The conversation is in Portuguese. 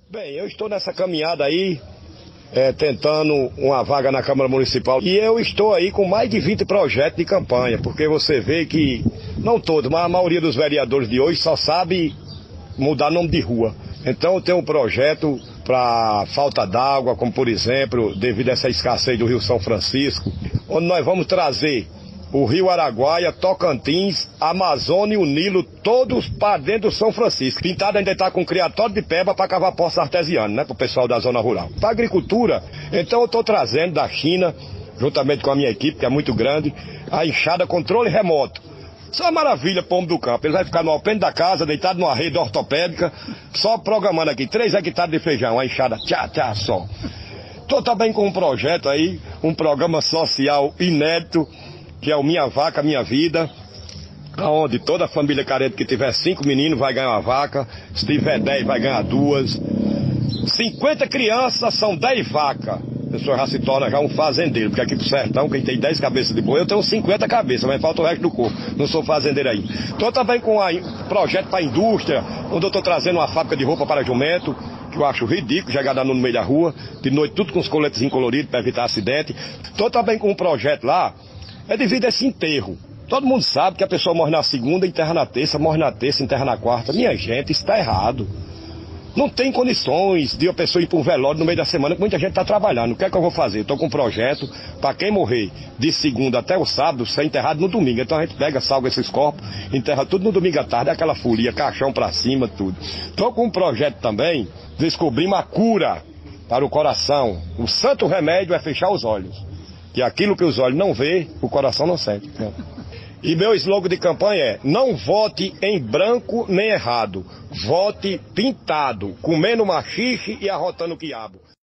Bem, eu estou nessa caminhada aí, tentando uma vaga na Câmara Municipal. E eu estou aí com mais de 20 projetos de campanha, porque você vê que, não todos, mas a maioria dos vereadores de hoje só sabe mudar nome de rua. Então eu tenho um projeto para falta d'água, como por exemplo, devido a essa escassez do Rio São Francisco, onde nós vamos trazer o Rio Araguaia, Tocantins, Amazônia e o Nilo, todos para dentro do São Francisco. Pintado ainda está com criatório de peba para cavar poços artesianos, né, para o pessoal da zona rural. Para agricultura, então eu estou trazendo da China, juntamente com a minha equipe, que é muito grande, a enxada controle remoto. Isso é uma maravilha para o homem do campo. Ele vai ficar no alpendre da casa, deitado numa rede ortopédica, só programando aqui 3 hectares de feijão, a enxada, tchá, só. Estou também com um projeto aí, um programa social inédito, que é o Minha Vaca, Minha Vida, onde toda família carente que tiver 5 meninos vai ganhar uma vaca, se tiver 10 vai ganhar 2. 50 crianças são 10 vacas. A pessoa já se torna já um fazendeiro, porque aqui pro sertão, quem tem 10 cabeças de boi, eu tenho 50 cabeças, mas falta o resto do corpo, não sou fazendeiro aí. Estou também com um projeto para a indústria, onde eu estou trazendo uma fábrica de roupa para jumento, que eu acho ridículo, jogar no meio da rua, de noite tudo com os coletes coloridos para evitar acidente. Estou também com um projeto lá, devido a esse enterro. Todo mundo sabe que a pessoa morre na segunda, enterra na terça, morre na terça, enterra na quarta. Minha gente, isso está errado. Não tem condições de a pessoa ir para um velório no meio da semana, que muita gente está trabalhando. O que é que eu vou fazer? Estou com um projeto para quem morrer de segunda até o sábado, ser enterrado no domingo. Então a gente pega, salga esses corpos, enterra tudo no domingo à tarde, aquela folia, caixão para cima, tudo. Estou com um projeto também, descobrimos a cura para o coração. O santo remédio é fechar os olhos. Que aquilo que os olhos não vê, o coração não sente. E meu slogan de campanha é: não vote em branco nem errado, vote pintado, comendo machixe e arrotando quiabo.